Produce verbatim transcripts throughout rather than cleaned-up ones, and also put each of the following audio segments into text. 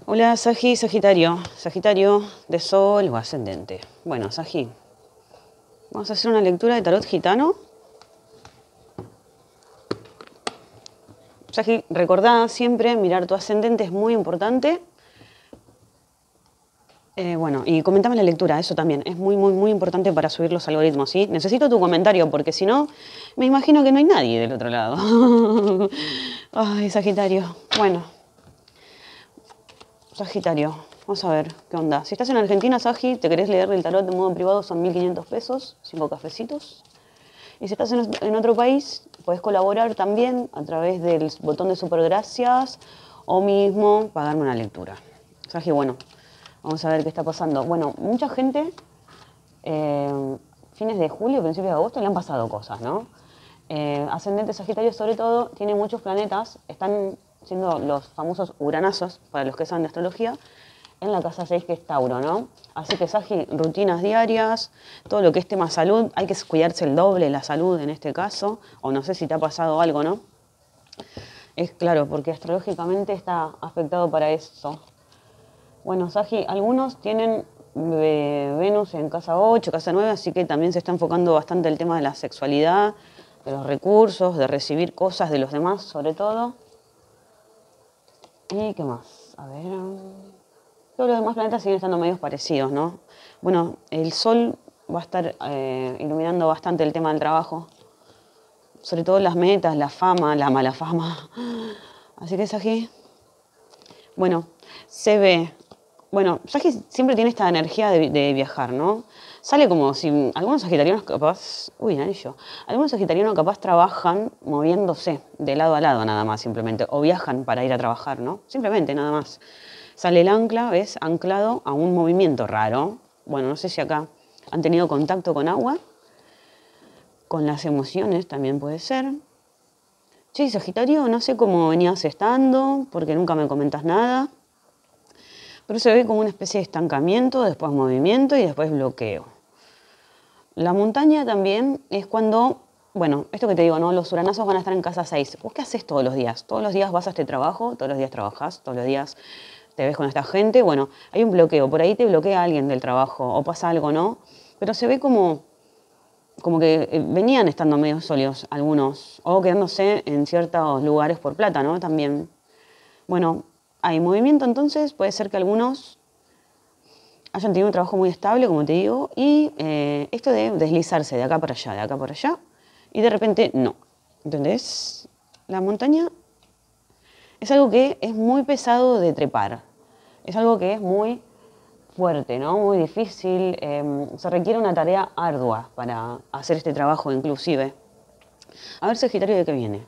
Hola, Sagi, Sagitario. Sagitario de Sol o ascendente. Bueno, Sagi, vamos a hacer una lectura de tarot gitano. Sagi, recordá siempre mirar tu ascendente, es muy importante. Eh, bueno, y comentame la lectura, eso también. Es muy, muy, muy importante para subir los algoritmos, ¿sí? Necesito tu comentario, porque si no, me imagino que no hay nadie del otro lado. Ay, Sagitario. Bueno, Sagitario, vamos a ver qué onda. Si estás en Argentina, Sagi, te querés leer el tarot de modo privado, son mil quinientos pesos, cinco cafecitos. Y si estás en, en otro país, puedes colaborar también a través del botón de super gracias o mismo pagarme una lectura. Sagi, bueno, vamos a ver qué está pasando. Bueno, mucha gente, eh, fines de julio, principios de agosto, le han pasado cosas, ¿no? Eh, ascendente Sagitario, sobre todo, tiene muchos planetas, están siendo los famosos uranazos, para los que saben de astrología, en la casa seis, que es Tauro, ¿no? Así que, Sagi, rutinas diarias, todo lo que es tema salud, hay que cuidarse el doble la salud en este caso, o no sé si te ha pasado algo, ¿no? Es claro, porque astrológicamente está afectado para eso. Bueno, Sagi, algunos tienen eh, Venus en casa ocho, casa nueve, así que también se está enfocando bastante el tema de la sexualidad, de los recursos, de recibir cosas de los demás, sobre todo. ¿Y qué más? A ver... Todos los demás planetas siguen estando medios parecidos, ¿no? Bueno, el Sol va a estar eh, iluminando bastante el tema del trabajo. Sobre todo las metas, la fama, la mala fama. Así que, Sagi, bueno, se ve... Bueno, Sagi siempre tiene esta energía de, de viajar, ¿no? Sale como si algunos sagitarianos capaz... Uy, anillo. Algunos sagitarianos capaz trabajan moviéndose de lado a lado nada más, simplemente. O viajan para ir a trabajar, ¿no? Simplemente, nada más. Sale el ancla, ¿ves? Anclado a un movimiento raro. Bueno, no sé si acá han tenido contacto con agua. Con las emociones también puede ser. Che, Sagitario, no sé cómo venías estando, porque nunca me comentas nada. Pero se ve como una especie de estancamiento, después movimiento y después bloqueo. La montaña también es cuando... Bueno, esto que te digo, ¿no? Los uranazos van a estar en casa seis. ¿Vos qué haces todos los días? Todos los días vas a este trabajo, todos los días trabajás, todos los días... te ves con esta gente, bueno, hay un bloqueo, por ahí te bloquea alguien del trabajo o pasa algo, ¿no? Pero se ve como, como que venían estando medio sólidos algunos o quedándose en ciertos lugares por plata, ¿no? También. Bueno, hay movimiento entonces, puede ser que algunos hayan tenido un trabajo muy estable, como te digo, y eh, esto de deslizarse de acá para allá, de acá para allá, y de repente no. ¿Entendés? La montaña es algo que es muy pesado de trepar. Es algo que es muy fuerte, ¿no? Muy difícil. Eh, se requiere una tarea ardua para hacer este trabajo inclusive. A ver, Sagitario, ¿de qué viene?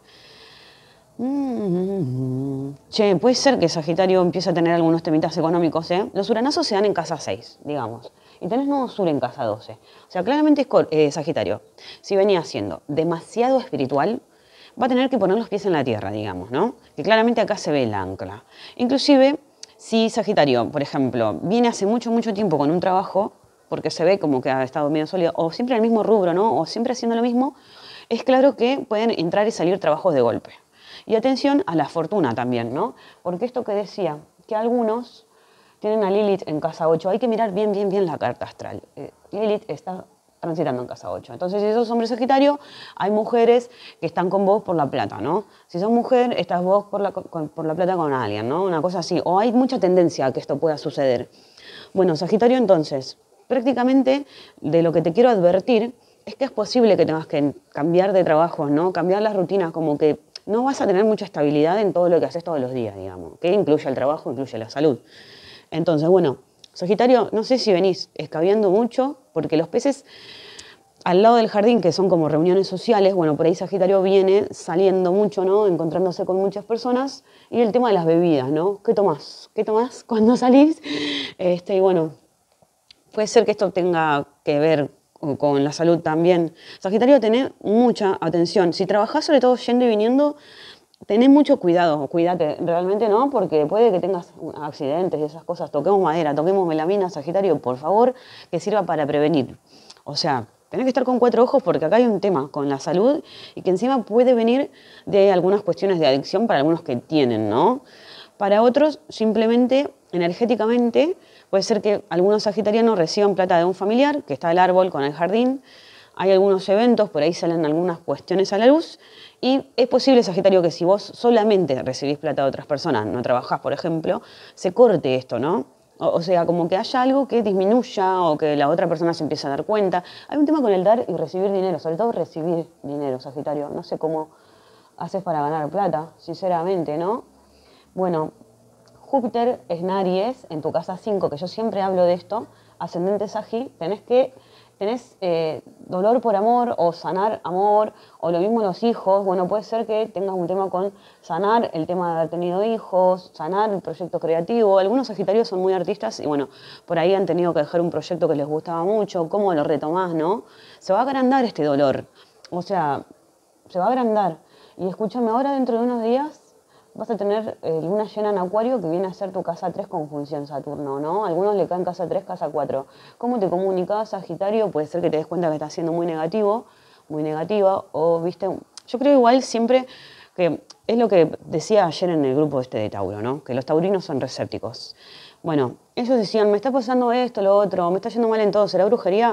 Mm-hmm. Che, puede ser que Sagitario empiece a tener algunos temitas económicos, ¿eh? Los uranazos se dan en casa seis, digamos. Y tenés Nodo Sur en casa doce. O sea, claramente es eh, Sagitario. Si venía siendo demasiado espiritual, va a tener que poner los pies en la tierra, digamos, ¿no? Que claramente acá se ve el ancla. Inclusive... Si Sagitario, por ejemplo, viene hace mucho, mucho tiempo con un trabajo, porque se ve como que ha estado medio sólido, o siempre en el mismo rubro, ¿no? O siempre haciendo lo mismo, es claro que pueden entrar y salir trabajos de golpe. Y atención a la fortuna también, ¿no? Porque esto que decía, que algunos tienen a Lilith en casa ocho, hay que mirar bien, bien, bien la carta astral. Eh, Lilith está transitando en casa ocho. Entonces, si sos hombre Sagitario, hay mujeres que están con vos por la plata, ¿no? Si sos mujer, estás vos por la, con, por la plata con alguien, ¿no? Una cosa así. O hay mucha tendencia a que esto pueda suceder. Bueno, Sagitario, entonces, prácticamente de lo que te quiero advertir es que es posible que tengas que cambiar de trabajo, ¿no? Cambiar las rutinas, como que no vas a tener mucha estabilidad en todo lo que haces todos los días, digamos. Que incluye el trabajo, incluye la salud. Entonces, bueno... Sagitario, no sé si venís escabeando mucho, porque los peces al lado del jardín, que son como reuniones sociales, bueno, por ahí Sagitario viene saliendo mucho, ¿no? Encontrándose con muchas personas. Y el tema de las bebidas, ¿no? ¿Qué tomás? ¿Qué tomás cuando salís? Este, y bueno, puede ser que esto tenga que ver con la salud también. Sagitario, tené mucha atención. Si trabajás sobre todo yendo y viniendo, tené mucho cuidado, cuídate, realmente no, porque puede que tengas accidentes y esas cosas. Toquemos madera, toquemos melamina, Sagitario, por favor, que sirva para prevenir. O sea, tenés que estar con cuatro ojos porque acá hay un tema con la salud y que encima puede venir de algunas cuestiones de adicción para algunos que tienen, ¿no? Para otros, simplemente energéticamente puede ser que algunos sagitarianos reciban plata de un familiar, que está el árbol con el jardín. Hay algunos eventos, por ahí salen algunas cuestiones a la luz. Y es posible, Sagitario, que si vos solamente recibís plata de otras personas, no trabajás, por ejemplo, se corte esto, ¿no? O, o sea, como que haya algo que disminuya o que la otra persona se empiece a dar cuenta. Hay un tema con el dar y recibir dinero, sobre todo recibir dinero, Sagitario. No sé cómo haces para ganar plata, sinceramente, ¿no? Bueno, Júpiter es en Aries, en tu casa cinco, que yo siempre hablo de esto, ascendente Sagi, tenés que... Tenés eh, dolor por amor o sanar amor, o lo mismo los hijos. Bueno, puede ser que tengas un tema con sanar el tema de haber tenido hijos, sanar el proyecto creativo. Algunos sagitarios son muy artistas y bueno, por ahí han tenido que dejar un proyecto que les gustaba mucho. ¿Cómo lo retomás, no? Se va a agrandar este dolor. O sea, se va a agrandar. Y escúchame, ahora dentro de unos días vas a tener eh, luna llena en Acuario, que viene a ser tu casa tres con función Saturno, ¿no? A algunos le caen casa tres, casa cuatro. ¿Cómo te comunicas, Sagitario? Puede ser que te des cuenta que estás siendo muy negativo, muy negativa, o, viste, yo creo igual siempre que es lo que decía ayer en el grupo este de Tauro, ¿no? Que los taurinos son resépticos. Bueno, ellos decían, me está pasando esto, lo otro, me está yendo mal en todo, ¿será brujería?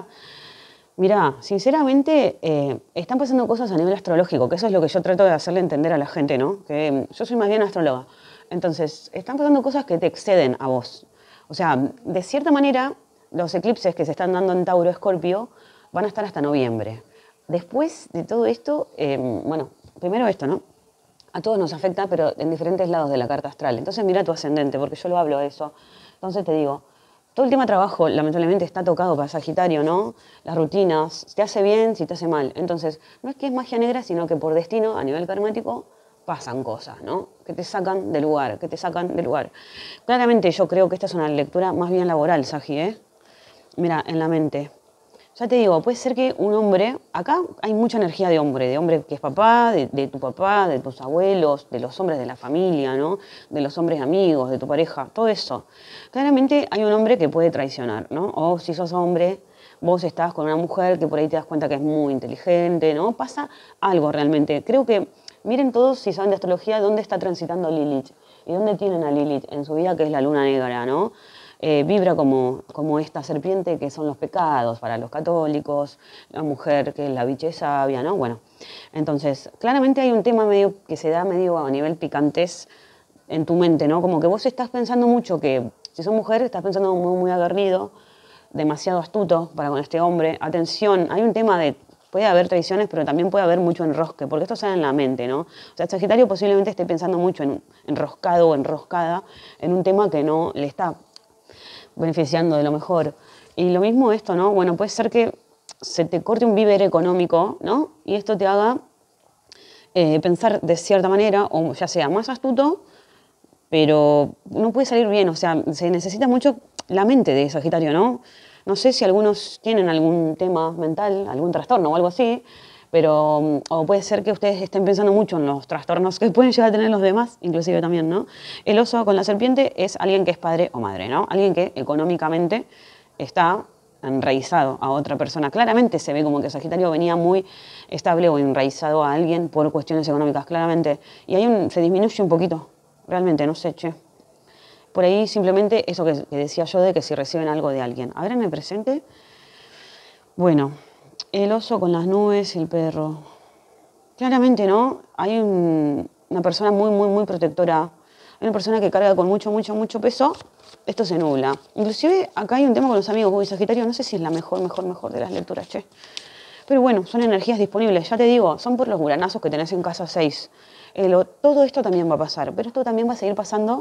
Mirá, sinceramente, eh, están pasando cosas a nivel astrológico, que eso es lo que yo trato de hacerle entender a la gente, ¿no? Que mm, yo soy más bien astróloga. Entonces, están pasando cosas que te exceden a vos. O sea, de cierta manera, los eclipses que se están dando en Tauro, Escorpio, van a estar hasta noviembre. Después de todo esto, eh, bueno, primero esto, ¿no? A todos nos afecta, pero en diferentes lados de la carta astral. Entonces, mira tu ascendente, porque yo lo hablo de eso. Entonces te digo, todo el tema trabajo, lamentablemente, está tocado para Sagitario, ¿no? Las rutinas, si te hace bien, si te hace mal. Entonces, no es que es magia negra, sino que por destino, a nivel karmático, pasan cosas, ¿no? Que te sacan de lugar, que te sacan de lugar. Claramente yo creo que esta es una lectura más bien laboral, Sagi, ¿eh? Mira, en la mente. Ya te digo, puede ser que un hombre, acá hay mucha energía de hombre, de hombre que es papá, de, de tu papá, de tus abuelos, de los hombres de la familia, ¿no? De los hombres amigos, de tu pareja, todo eso. Claramente hay un hombre que puede traicionar, ¿no? O si sos hombre, vos estás con una mujer que por ahí te das cuenta que es muy inteligente, ¿no? Pasa algo realmente. Creo que, miren todos, si saben de astrología, dónde está transitando Lilith y dónde tienen a Lilith en su vida, que es la luna negra, ¿no? Eh, vibra como, como esta serpiente que son los pecados para los católicos, la mujer que es la biche sabia, ¿no? Bueno, entonces, claramente hay un tema medio que se da medio a nivel picantes en tu mente, ¿no? Como que vos estás pensando mucho que, si sos mujer, estás pensando muy, muy aguerrido, demasiado astuto para con este hombre. Atención, hay un tema de, puede haber traiciones, pero también puede haber mucho enrosque, porque esto sale en la mente, ¿no? O sea, Sagitario posiblemente esté pensando mucho en enroscado o enroscada en un tema que no le está beneficiando de lo mejor. Y lo mismo esto, ¿no? Bueno, puede ser que se te corte un víver económico, ¿no? Y esto te haga eh, pensar de cierta manera, o ya sea más astuto, pero no puede salir bien. O sea, se necesita mucho la mente de Sagitario, ¿no? No sé si algunos tienen algún tema mental, algún trastorno o algo así, pero o puede ser que ustedes estén pensando mucho en los trastornos que pueden llegar a tener los demás, inclusive también, ¿no? El oso con la serpiente es alguien que es padre o madre, ¿no? Alguien que económicamente está enraizado a otra persona. Claramente se ve como que Sagitario venía muy estable o enraizado a alguien por cuestiones económicas, claramente. Y ahí un, se disminuye un poquito, realmente, no sé, che. Por ahí simplemente eso que, que decía yo de que si reciben algo de alguien. A ver en el presente. Bueno, el oso con las nubes y el perro. Claramente, ¿no? Hay un, una persona muy, muy, muy protectora. Hay una persona que carga con mucho, mucho, mucho peso. Esto se nubla. Inclusive acá hay un tema con los amigos. Uy, Sagitario, no sé si es la mejor, mejor, mejor de las lecturas, che. Pero bueno, son energías disponibles. Ya te digo, son por los uranazos que tenés en casa seis. Eh, lo, todo esto también va a pasar. Pero esto también va a seguir pasando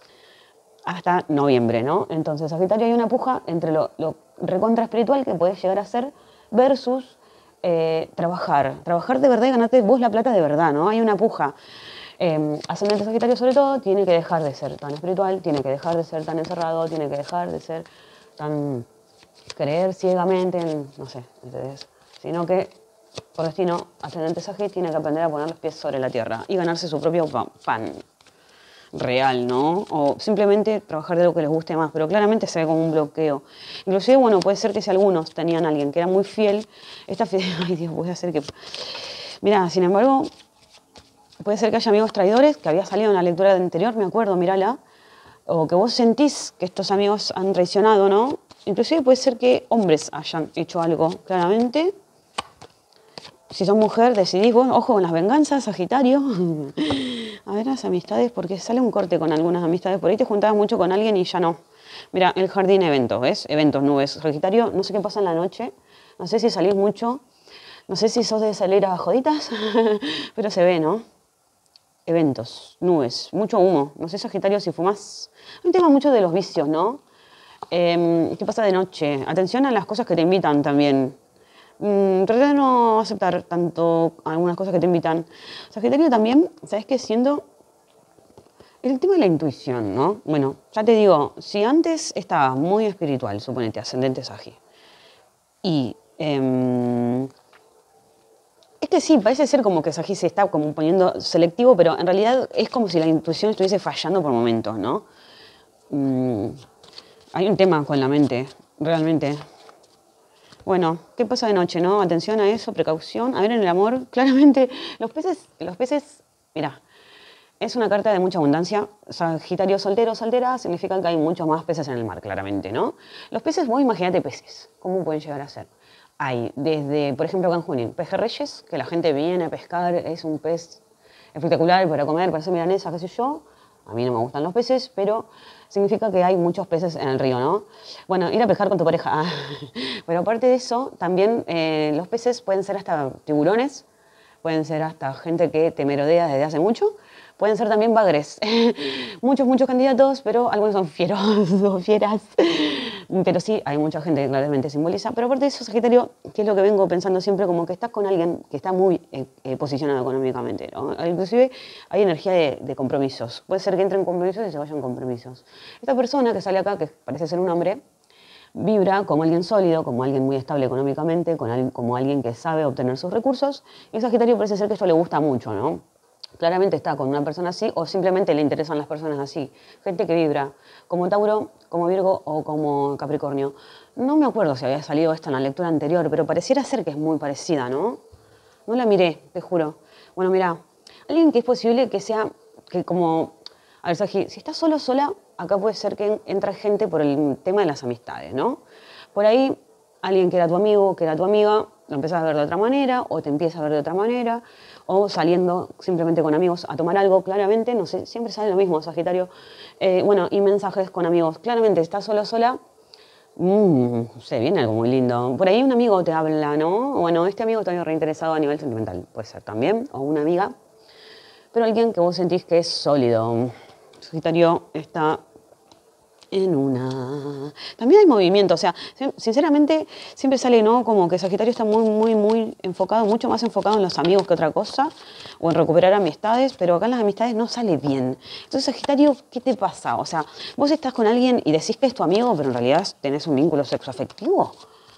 hasta noviembre, ¿no? Entonces, Sagitario, hay una puja entre lo, lo recontra espiritual que puedes llegar a ser versus eh, trabajar. Trabajar de verdad y ganarte vos la plata de verdad, ¿no? Hay una puja. Eh, ascendente Sagitario, sobre todo, tiene que dejar de ser tan espiritual, tiene que dejar de ser tan encerrado, tiene que dejar de ser tan creer ciegamente en, no sé, ¿entendés? Sino que, por destino, ascendente Sagitario tiene que aprender a poner los pies sobre la tierra y ganarse su propio pan real, ¿no? O simplemente trabajar de lo que les guste más, pero claramente se ve como un bloqueo. Inclusive, bueno, puede ser que si algunos tenían a alguien que era muy fiel, esta fidelidad, ay Dios, puede ser que... Mira, sin embargo, puede ser que haya amigos traidores, que había salido en la lectura anterior, me acuerdo, mírala, o que vos sentís que estos amigos han traicionado, ¿no? Inclusive puede ser que hombres hayan hecho algo, claramente. Si sos mujer, decidís, bueno, ojo con las venganzas, Sagitario. A ver, las amistades, porque sale un corte con algunas amistades. Por ahí te juntabas mucho con alguien y ya no. Mira, el jardín eventos, ¿ves? Eventos, nubes. Sagitario, no sé qué pasa en la noche. No sé si salís mucho. No sé si sos de salir a joditas. Pero se ve, ¿no? Eventos, nubes, mucho humo. No sé, Sagitario, si fumás. Hay un tema mucho de los vicios, ¿no? Eh, ¿Qué pasa de noche? Atención a las cosas que te invitan también. Mm, trata de no aceptar tanto algunas cosas que te invitan. Sagitario también, ¿sabes qué? Siendo el tema de la intuición, ¿no? Bueno, ya te digo, si antes estabas muy espiritual, suponete, ascendente Sagi, y eh, es que sí, parece ser como que Sagi se está como poniendo selectivo, pero en realidad es como si la intuición estuviese fallando por momentos, ¿no? Mm, hay un tema con la mente, realmente. Bueno, ¿qué pasa de noche, no? Atención a eso, precaución. A ver, en el amor, claramente, los peces, los peces, mira, es una carta de mucha abundancia. Sagitario soltero, soltera, significa que hay muchos más peces en el mar, claramente, ¿no? Los peces, vos imagínate peces, ¿cómo pueden llegar a ser? Hay desde, por ejemplo, acá en Junín, pejerreyes, que la gente viene a pescar, es un pez espectacular para comer, para hacer milanesa, qué sé yo. A mí no me gustan los peces, pero significa que hay muchos peces en el río, ¿no? Bueno, ir a pescar con tu pareja. Pero aparte de eso, también eh, los peces pueden ser hasta tiburones, pueden ser hasta gente que te merodea desde hace mucho, pueden ser también bagres. Muchos, muchos candidatos, pero algunos son fieros o fieras. Pero sí, hay mucha gente que claramente simboliza. Pero aparte de eso, Sagitario, que es lo que vengo pensando siempre, como que estás con alguien que está muy eh, eh, posicionado económicamente, ¿no? Inclusive hay energía de, de compromisos. Puede ser que entren compromisos y se vayan compromisos. Esta persona que sale acá, que parece ser un hombre, vibra como alguien sólido, como alguien muy estable económicamente, con alguien, como alguien que sabe obtener sus recursos. Y Sagitario parece ser que esto le gusta mucho, ¿no? Claramente está con una persona así o simplemente le interesan las personas así. Gente que vibra como Tauro, como Virgo o como Capricornio. No me acuerdo si había salido esta en la lectura anterior, pero pareciera ser que es muy parecida, ¿no? No la miré, te juro. Bueno, mira, alguien que es posible que sea, que como, a ver, Sagi, si estás solo sola, acá puede ser que entre gente por el tema de las amistades, ¿no? Por ahí, alguien que era tu amigo, que era tu amiga, lo empezás a ver de otra manera, o te empieza a ver de otra manera, o saliendo simplemente con amigos a tomar algo, claramente, no sé, siempre sale lo mismo, Sagitario. Eh, bueno, y mensajes con amigos, claramente, estás solo sola, mmm, se viene algo muy lindo. Por ahí un amigo te habla, ¿no? Bueno, este amigo está reinteresado a nivel sentimental, puede ser también, o una amiga, pero alguien que vos sentís que es sólido. Sagitario está en una... También hay movimiento, o sea, sinceramente siempre sale, ¿no? Como que Sagitario está muy, muy, muy enfocado, mucho más enfocado en los amigos que otra cosa, o en recuperar amistades, pero acá en las amistades no sale bien. Entonces, Sagitario, ¿qué te pasa? O sea, vos estás con alguien y decís que es tu amigo, pero en realidad tenés un vínculo sexoafectivo.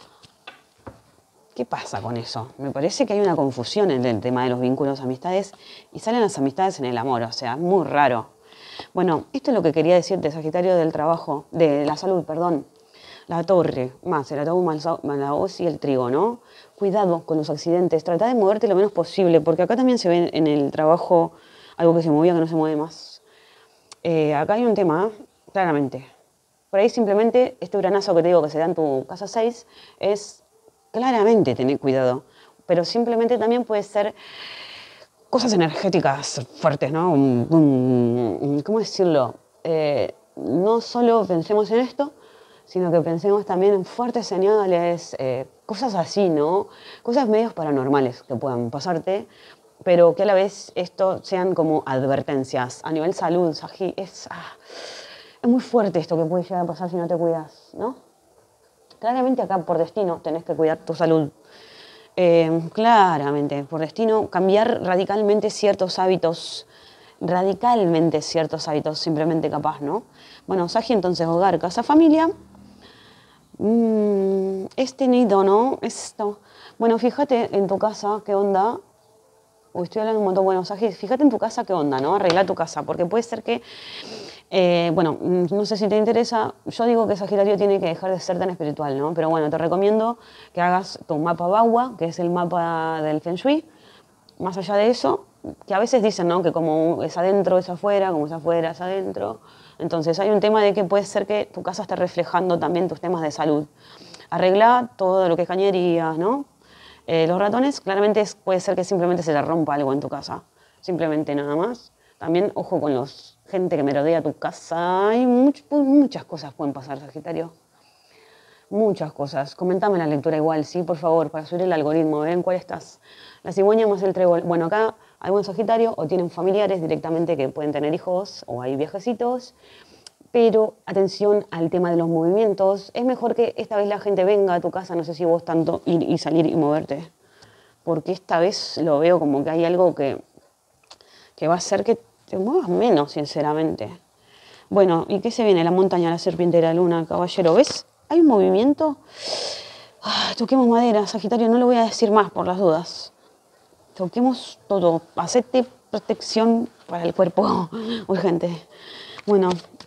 ¿Qué pasa con eso? Me parece que hay una confusión en el tema de los vínculos, amistades, y salen las amistades en el amor, o sea, es muy raro. Bueno, esto es lo que quería decirte, Sagitario, del trabajo, de la salud, perdón. La torre, más el ataúd, más la hoz y el trigo, ¿no? Cuidado con los accidentes, trata de moverte lo menos posible, porque acá también se ve en el trabajo algo que se movía, que no se mueve más. Eh, acá hay un tema, claramente. Por ahí simplemente este uranazo que te digo que se da en tu casa seis es claramente tener cuidado, pero simplemente también puede ser cosas energéticas fuertes, ¿no? Un, un, ¿Cómo decirlo? Eh, no solo pensemos en esto, sino que pensemos también en fuertes señales, eh, cosas así, ¿no? Cosas medios paranormales que puedan pasarte, pero que a la vez esto sean como advertencias. A nivel salud, Sagi, es, ah, es muy fuerte esto que puede llegar a pasar si no te cuidas, ¿no? Claramente acá por destino tenés que cuidar tu salud. Eh, claramente, por destino, cambiar radicalmente ciertos hábitos, radicalmente ciertos hábitos, simplemente capaz, ¿no? Bueno, Sagi, entonces, hogar, casa, familia. Mm, este nido, ¿no? Esto. Bueno, fíjate en tu casa, qué onda. Uy, estoy hablando un montón. Bueno, Sagi, fíjate en tu casa, qué onda, ¿no? Arregla tu casa, porque puede ser que... Eh, bueno, no sé si te interesa, yo digo que Sagitario tiene que dejar de ser tan espiritual, ¿no? Pero bueno, te recomiendo que hagas tu mapa Bagua, que es el mapa del Feng Shui. Más allá de eso, que a veces dicen, ¿no? Que como es adentro, es afuera, como es afuera, es adentro. Entonces hay un tema de que puede ser que tu casa esté reflejando también tus temas de salud. Arregla todo lo que es cañerías, ¿no? Eh, los ratones, claramente es, puede ser que simplemente se le rompa algo en tu casa. Simplemente nada más. También, ojo con los gente que merodea tu casa. Hay much, muchas cosas pueden pasar, Sagitario. Muchas cosas. Comentame la lectura igual, ¿sí? Por favor, para subir el algoritmo. ¿Ven cuál estás? La cigüeña más el trébol. Bueno, acá algunos Sagitarios o tienen familiares directamente que pueden tener hijos o hay viajecitos. Pero atención al tema de los movimientos. Es mejor que esta vez la gente venga a tu casa, no sé si vos tanto ir y salir y moverte. Porque esta vez lo veo como que hay algo que, que va a hacer que te muevas menos, sinceramente. Bueno, ¿y qué se viene? La montaña, la serpiente, la luna, caballero. ¿Ves? Hay un movimiento. Ah, toquemos madera, Sagitario, no lo voy a decir más por las dudas. Toquemos todo. Hacete protección para el cuerpo urgente. Bueno,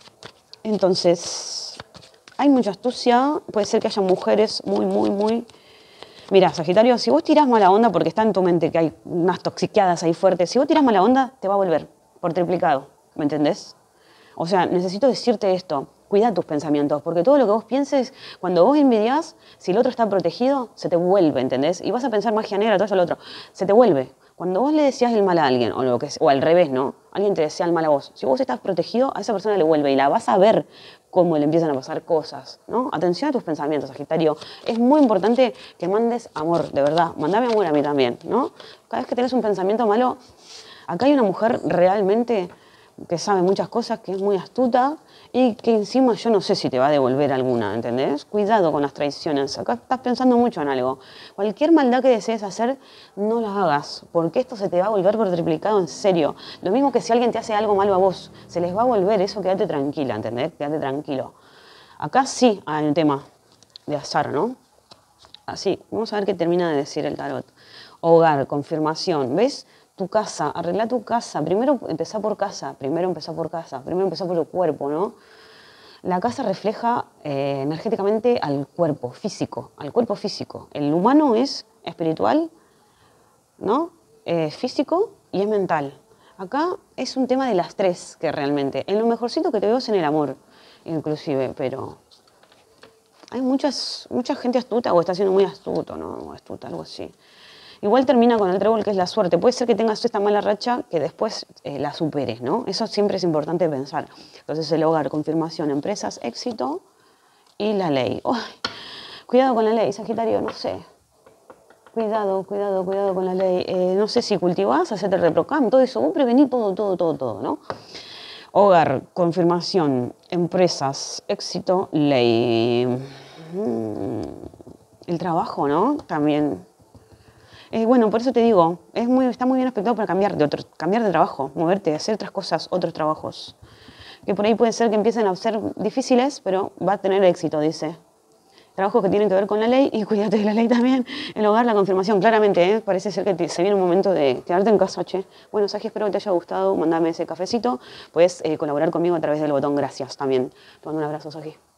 entonces, hay mucha astucia. Puede ser que haya mujeres muy, muy, muy... Mira, Sagitario, si vos tirás mala onda, porque está en tu mente que hay unas toxiqueadas ahí fuertes, si vos tirás mala onda, te va a volver por triplicado. ¿Me entendés? O sea, necesito decirte esto. Cuida tus pensamientos, porque todo lo que vos pienses, cuando vos envidias, si el otro está protegido, se te vuelve, ¿entendés? Y vas a pensar magia negra, todo eso, lo otro. Se te vuelve. Cuando vos le deseas el mal a alguien, o, lo que, o al revés, ¿no? Alguien te desea el mal a vos. Si vos estás protegido, a esa persona le vuelve y la vas a ver cómo le empiezan a pasar cosas, ¿no? Atención a tus pensamientos, Sagitario. Es muy importante que mandes amor, de verdad. Mandame amor a mí también, ¿no? Cada vez que tenés un pensamiento malo, acá hay una mujer realmente que sabe muchas cosas, que es muy astuta y que encima yo no sé si te va a devolver alguna, ¿entendés? Cuidado con las traiciones. Acá estás pensando mucho en algo. Cualquier maldad que desees hacer, no la hagas, porque esto se te va a volver por triplicado en serio. Lo mismo que si alguien te hace algo malo a vos, se les va a volver eso, quédate tranquila, ¿entendés? Quédate tranquilo. Acá sí hay un tema de azar, ¿no? Así, vamos a ver qué termina de decir el tarot. Hogar, confirmación, ¿ves? Tu casa, arregla tu casa. Primero empezá por casa, primero empezá por casa, primero empezá por el cuerpo, ¿no? La casa refleja eh, energéticamente al cuerpo físico, al cuerpo físico. El humano es espiritual, ¿no? Eh, físico y es mental. Acá es un tema de las tres que realmente. En lo mejorcito que te veo es en el amor, inclusive, pero hay muchas, mucha gente astuta o está siendo muy astuto, ¿no? O astuta, algo así. Igual termina con el trébol, que es la suerte. Puede ser que tengas esta mala racha que después eh, la superes, ¿no? Eso siempre es importante pensar. Entonces el hogar, confirmación, empresas, éxito y la ley. ¡Uy! Cuidado con la ley, Sagitario, no sé. Cuidado, cuidado, cuidado con la ley. Eh, no sé si cultivás, hacerte reprocam, todo eso. Vos prevenís todo, todo, todo, todo, ¿no? Hogar, confirmación, empresas, éxito, ley. Mm, el trabajo, ¿no? También. Eh, bueno, por eso te digo, es muy, está muy bien aspectado para cambiar de, otro, cambiar de trabajo, moverte, hacer otras cosas, otros trabajos. Que por ahí puede ser que empiecen a ser difíciles, pero va a tener éxito, dice. Trabajos que tienen que ver con la ley y cuídate de la ley también. El hogar, la confirmación, claramente, ¿eh? Parece ser que te, se viene un momento de quedarte en casa, che. Bueno, Sagi, espero que te haya gustado, mandame ese cafecito. Puedes eh, colaborar conmigo a través del botón gracias también. Te mando un abrazo, Sagi.